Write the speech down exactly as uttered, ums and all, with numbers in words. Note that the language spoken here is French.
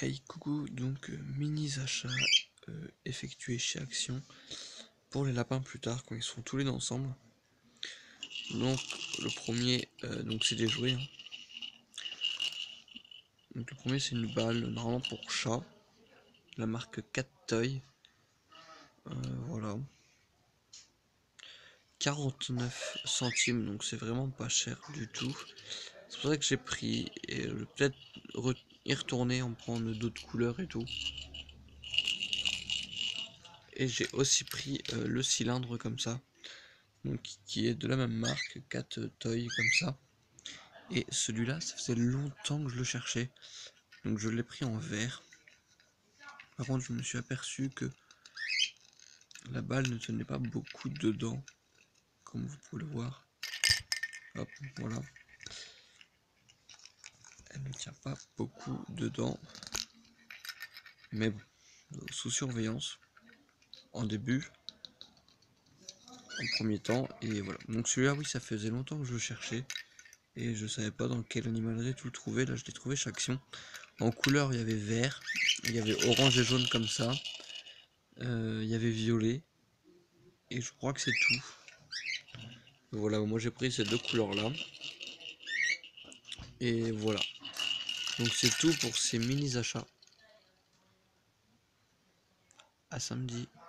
Hey coucou, donc euh, mini achats euh, effectués chez Action pour les lapins plus tard quand ils seront tous les deux ensemble. Donc le premier, euh, donc c'est des jouets. Hein. Donc le premier c'est une balle normalement pour chat, la marque Cat Toy. Euh, voilà. quarante-neuf centimes, donc c'est vraiment pas cher du tout. C'est pour ça que j'ai pris et je vais peut-être y retourner en prendre d'autres couleurs et tout. Et j'ai aussi pris euh, le cylindre comme ça. Donc qui est de la même marque, Cat Toy comme ça. Et celui-là, ça faisait longtemps que je le cherchais. Donc je l'ai pris en vert. Par contre, je me suis aperçu que la balle ne tenait pas beaucoup dedans. Comme vous pouvez le voir. Hop, voilà. Elle ne tient pas beaucoup dedans. Mais bon, sous surveillance. En début. En premier temps. Et voilà. Donc celui-là, oui, ça faisait longtemps que je le cherchais. Et je savais pas dans quelle animalerie tout le trouver. Là, je l'ai trouvé chez Action. En couleur, il y avait vert. Il y avait orange et jaune comme ça. Euh, il y avait violet. Et je crois que c'est tout. Voilà, moi j'ai pris ces deux couleurs là. Et voilà. Donc c'est tout pour ces mini achats. À samedi.